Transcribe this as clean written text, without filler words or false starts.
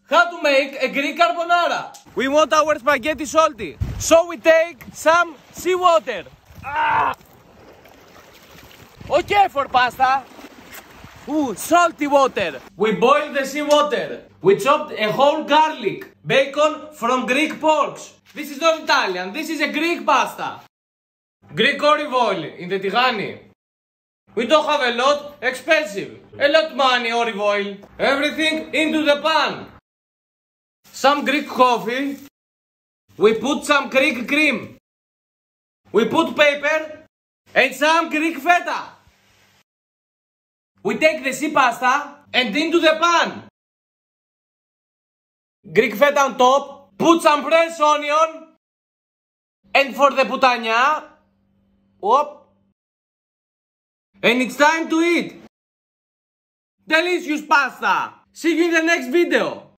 how to make a Greek carbonara. We want our spaghetti salty, so we take some seawater. Okay for pasta. Salty water. We boil the seawater. We chopped a whole garlic, bacon from Greek porks. This is not Italian, this is a Greek pasta. Greek olive oil in the Tigani. We don't have a lot, expensive. A lot money olive oil. Everything into the pan. Some Greek coffee. We put some Greek cream. We put pepper and some Greek feta. We take the sea pasta and into the pan. Greek feta on top. Put some fresh onion. And for the putania. And it's time to eat. Delicious pasta. See you in the next video.